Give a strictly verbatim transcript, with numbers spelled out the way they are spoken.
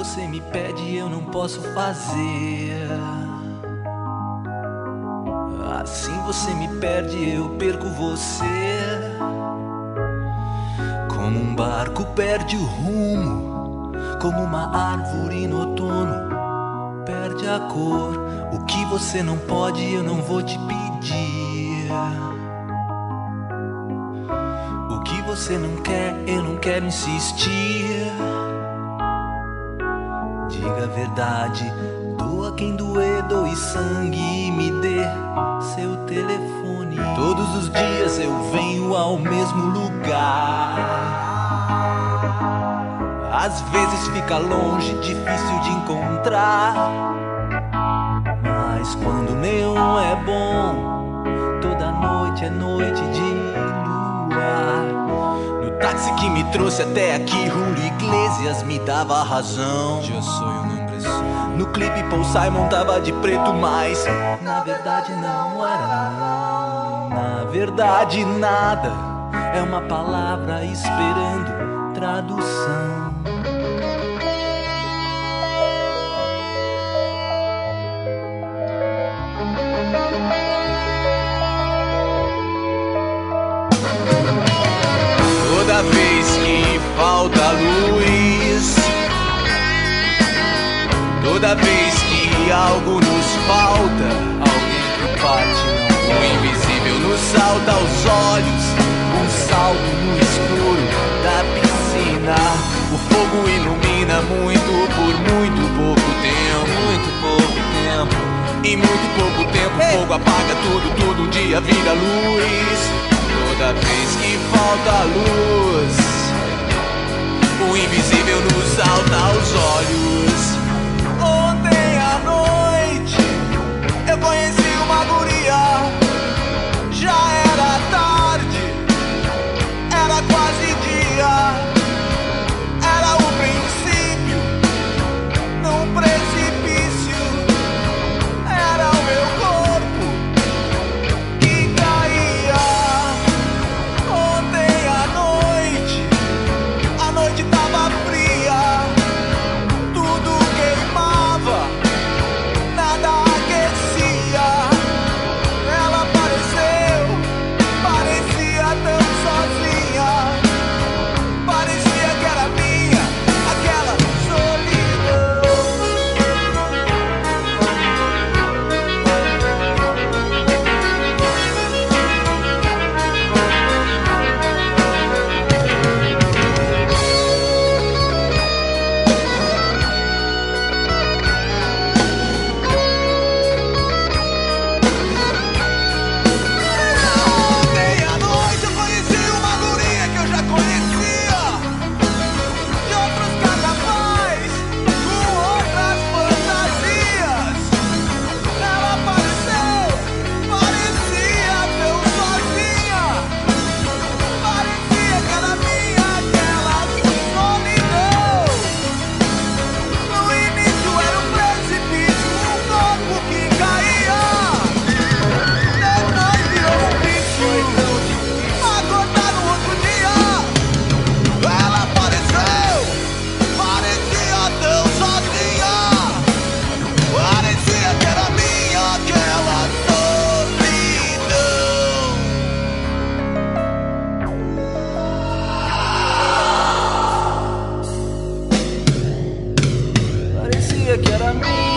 você me pede eu não posso fazer. Assim você me perde, eu perco você. Como um barco perde o rumo, como uma árvore no outono perde a cor. O que você não pode eu não vou te pedir. O que você não quer eu não quero insistir. Diga a verdade, doa quem doer, doe sangue e me dê seu telefone. Todos os dias eu venho ao mesmo lugar. Às vezes fica longe, difícil de encontrar. Mas quando neon é bom, toda noite é noite de luar. No táxi que me trouxe até aqui, Julio Iglesias me dava razão. Eu sou um homem só. No clipe Paul Simon tava de preto, mas na verdade não era não. Na verdade nada, é uma palavra esperando tradução. Toda vez que falta luz, toda vez que algo nos falta, alguém que parte não. O invisível nos salta aos olhos, um salto no escuro da piscina. O fogo ilumina muito por muito pouco tempo, muito pouco tempo. Em muito pouco tempo o fogo apaga tudo, tudo um dia vira luz. Toda vez que falta luz, o invisível nos salta aos olhos. Ontem à noite eu conheci uma guria. Já era tarde, era quase dia. Era o princípio num precipício. Era o meu corpo que caía. Ontem à noite, a noite tava fria. Tudo queimava, nada aquecia. Ela apareceu, parecia tão sozinha. Parecia que era minha, aquela solidão. Ontem à noite eu conheci uma guria que eu já conhecia de outros carnavais, com outras fantasias. Ela apareceu, parecia tão sozinha. Parecia que era minha, aquela solidão. No início era um precipício, um corpo que caía. Depois virou um bicho, acordar no outro dia. Ela apareceu, parecia tão sozinha. Parecia que era minha, aquela solidão. Parecia que era minha.